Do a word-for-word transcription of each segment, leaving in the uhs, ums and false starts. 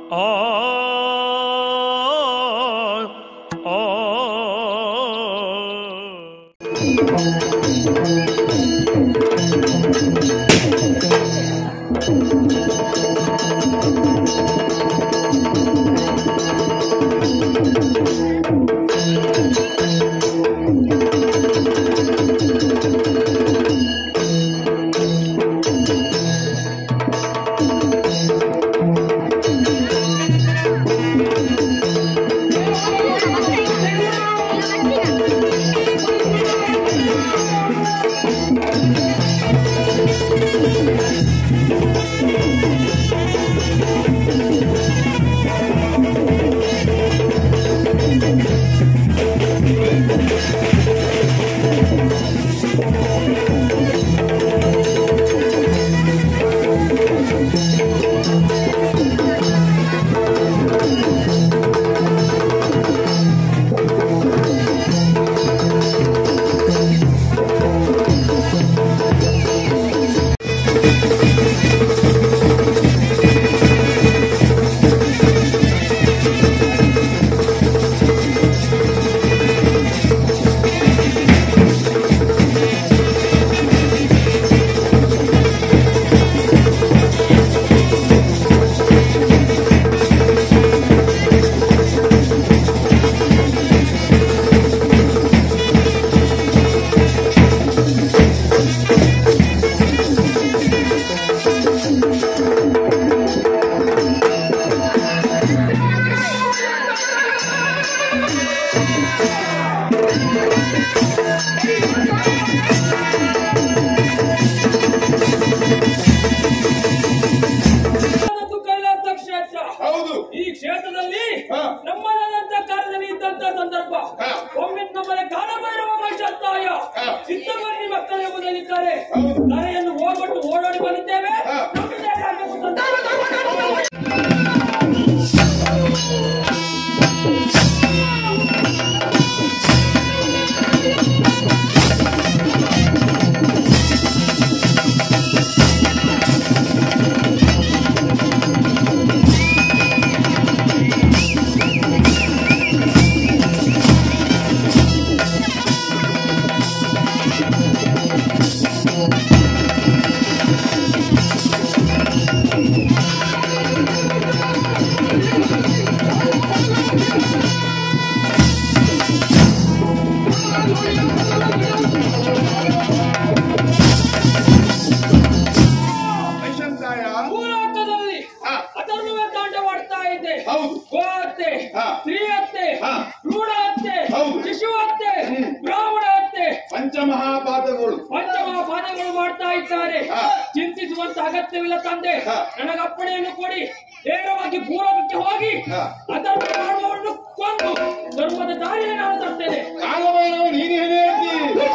ಆ ಈ ಕ್ಷೇತ್ರದಲ್ಲಿ ನಮ್ಮದಂತ ಕಾರ್ಯದಲ್ಲಿ ಇದ್ದಂತ ಸಂದರ್ಭ ಒಮ್ಮೆ ನಮ್ಮನೆ ಕಾಲಭೈರವ ಮೈಶತ್ತಾಯ ಸಿದ್ಧಬನ್ನಿ ಮಕ್ಕಳ ಎಂಬುದಲ್ಲಿದ್ದಾರೆ. ಕರೆಯನ್ನು ಹೋಗ್ಬಿಟ್ಟು ಓಡೋಡಿ ಬಂದಿದ್ದೇವೆ. ಪಂಚಮಹಾಪಾದಗಳು ಪಂಚಮಹಾಪಾದಗಳು ಮಾಡ್ತಾ ಇದ್ದಾರೆ. ಚಿಂತಿಸುವಂತ ಅಗತ್ಯವಿಲ್ಲ ತಂದೆ. ನನಗೆ ಅಪ್ಪಣೆಯನ್ನು ಕೊಡಿ. ನೇರವಾಗಿ ಭೂಲೋಕಕ್ಕೆ ಹೋಗಿ ಅದನ್ನು ಮಾಡುವವರನ್ನು ಕೊಂದು ಧರ್ಮದ ದಾರಿಯನ್ನು ನಾನು ತರ್ತೇನೆ. ಕಾಲಭೈರವ ನೀನೇನೇ ಹೇಳ್ತಿ?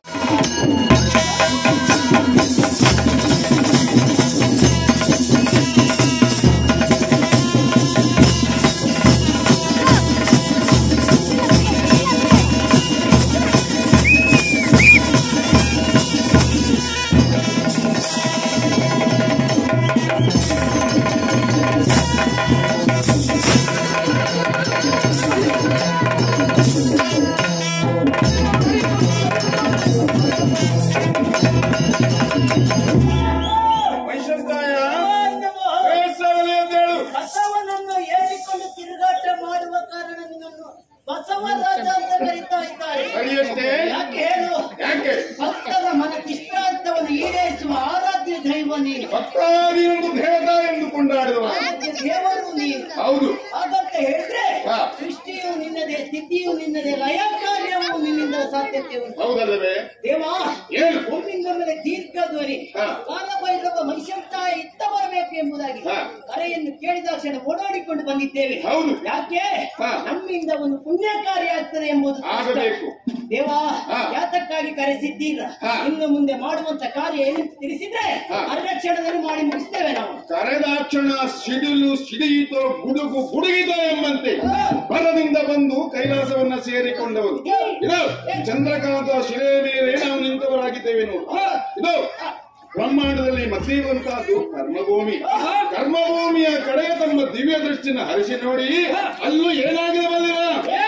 ಭಕ್ತರ ಮನಕ್ಕಿಷ್ಟ ಅಂತವನ್ನು ಈಡೇರಿಸುವ ಆರಾಧ್ಯ ದೈವ ನೀನು. ಭಕ್ತಾದಿಯೊಂದು ಭೇದ ಎಂದು ಕೊಂಡಾಡಿದವ ದೇವರು ನೀನು. ಹೌದು. ಹಾಗಂತ ಹೇಳಿದ್ರೆ ಸೃಷ್ಟಿಯು ನಿನ್ನದೇ, ಸ್ಥಿತಿಯು ನಿನ್ನದೇ, ಲಯ ಕಾರ್ಯವೂ ನಿನ್ನಿಂದ ಸಾಧ್ಯತೆ ಉಂಟು. ಹೌದಲ್ಲವೇ ದೇವಾ? ಏನು ಒಮ್ಮಿಂದ ಮೇಲೆ ದೀರ್ಘ ಧ್ವನಿ ಕಾಲಭೈರವ ಮನುಷ್ಯಂತ ಇತ್ತ ಬರಬೇಕು ಎಂಬುದಾಗಿ ಕರೆಯನ್ನು ಕೇಳಿದ ಕ್ಷಣ ಓಡಾಡಿಕೊಂಡು ಬಂದಿದ್ದೇವೆ. ಹೌದು. ಯಾಕೆ? ನಮ್ಮಿಂದ ಒಂದು ಪುಣ್ಯ ಕಾರ್ಯ ಆಗ್ತದೆ ಎಂಬುದು ಆಗಬೇಕು. ದೇವಾ, ಯಾತಕ್ಕಾಗಿ ಕರೆಸಿದ್ದೀರ? ಇನ್ನು ಮುಂದೆ ಮಾಡುವಂತ ಕಾರ್ಯ ಏನಂತ ತಿಳಿಸಿದ್ರೆ ಅರಕ್ಷಣದಲ್ಲಿ ಮಾಡಿ ಮುಗಿಸ್ತೇವೆ ನಾವು. ಕರೆದಾಕ್ಷಣ ಸಿಡಿಲು ಸಿಡಿಯಿತೋ ಗುಡುಗು ಗುಡುಗಿತೋ ಎಂಬಂತೆ ಬರದಿಂದ ಬಂದು ಕೈಲಾಸವನ್ನ ಸೇರಿಕೊಂಡವರು ಇದು ಚಂದ್ರಕಾಂತ ಶಿಲೆ ಮೇಲೆ ನಾವು ನಿಂತವರಾಗಿದ್ದೇವೆ. ನೋಡಿ ಇದು ಬ್ರಹ್ಮಾಂಡದಲ್ಲಿ ಮಧ್ಯೆ ಇರುವಂತಹದ್ದು ಕರ್ಮಭೂಮಿ. ಕರ್ಮಭೂಮಿಯ ಕಡೆಗೆ ತಮ್ಮ ದಿವ್ಯ ದೃಷ್ಟಿನ ಹರಿಸಿ ನೋಡಿ, ಅಲ್ಲೂ ಏನಾಗಿದೆ ಬಲ್ಲಿರ